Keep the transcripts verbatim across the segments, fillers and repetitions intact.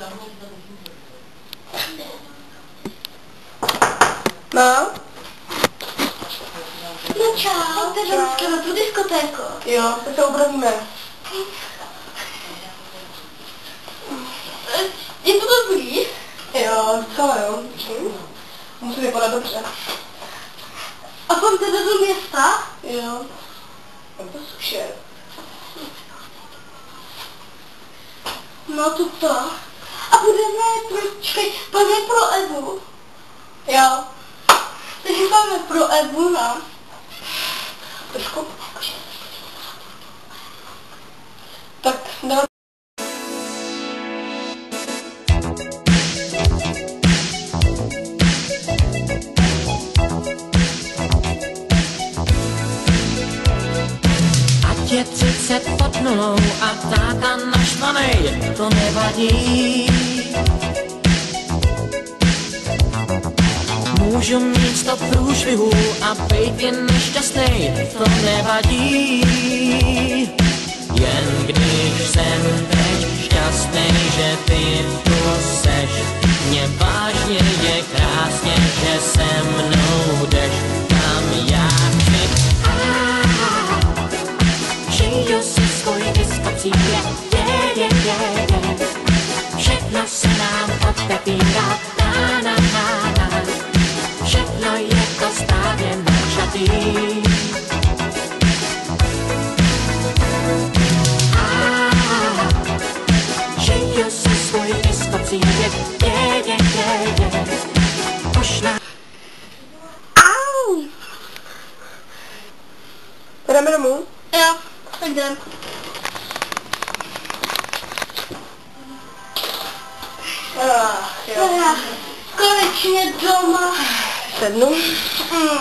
No? No čau, to je dneska na tu diskotéku. Jo, tak se obrovíme. Je to dobrý? Jo, docela jo. Musí vypadat dobře. A půjdete do města? Jo. A to slušet. No to to. A budeme pro, čekaj, půjdeme pro Evu. Jo. Takže máme pro Evu, no. Trošku. Tak dáme. Ať je třicet pod nulou a táta naštvanej, to nevadí. Můžu mít sto průšvihů a bejt jen nešťastnej, to nevadí. Jen když jsem teď šťastnej, že ty tu seš, mě vážně je krásně, že se mnou jdeš, kam já chci. Žiju si svůj diskocí, je, je, je, je, je. Všechno se nám odtepírá, na, na, na, na. Všechno je to správně načatý. Žiju si svůj diskocí, je, je, je, je, je. Pošla. Au! Jdeme domů? Jo, tak jdem. Ach, jo. Teda, konečně doma. Sednu. Mm.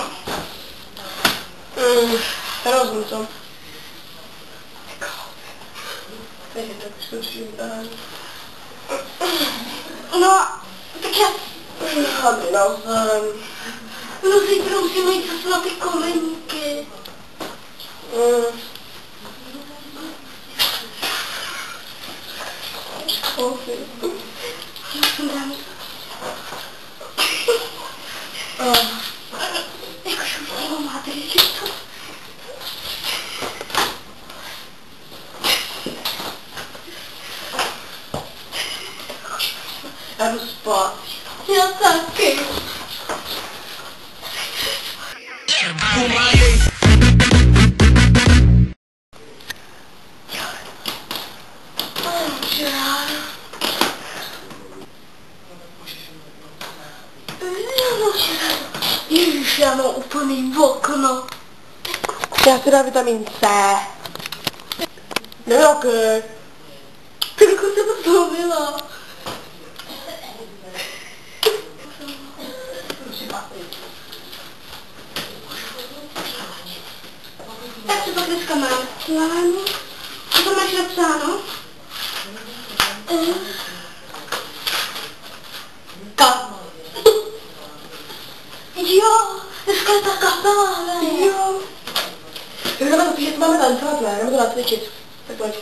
Mm, rozumím to. Takže tak zkusím dát. No, tak já... Hlavně nazdar. No zítra musíme jít zase na ty koleníky. Mm. Okay. Uh. Jakože už toho máte, že to... Já jdu spát. Já taky. Ježiš, já mám úplný okno. Já si dám vitamin C. No okej. Tak jako se to zlomila. Tak co pak dneska máme plánu? Co to máš napsáno? Ka. Jo, dneska je ta kapela, hraje. Jo. Tak jdeme zapíšet, máme tancovat, ne? Jdeme to nacvičit. Tak pojď.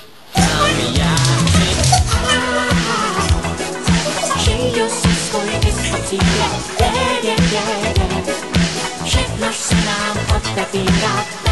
Žiju si svůj diskocí, je, je, je, je. Všechno se nám odtepírá.